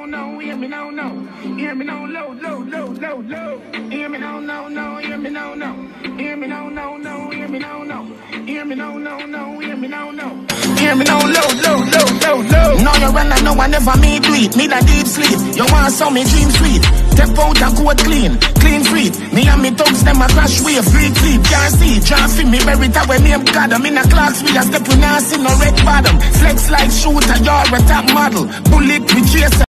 no, hear me no, no. Hear me no, low, low, low, low, low. Hear me no, no, no, hear me no, no. Hear me no, no, no, hear me no, no. Hear me no, no, no, hear me no, no. Hear me no, low, low, low, low, low. Now you run, I know I never me do it. Need a deep sleep. You want some me dream sweet. Step out and go clean, clean free. Me and me thugs, them a crash wave, free sleep. Can't see, can't feel me, bury it away, name God. I'm in a class, we a step with nasty, no red bottom. Flex like shooter, you're a top model. Bullet, we chase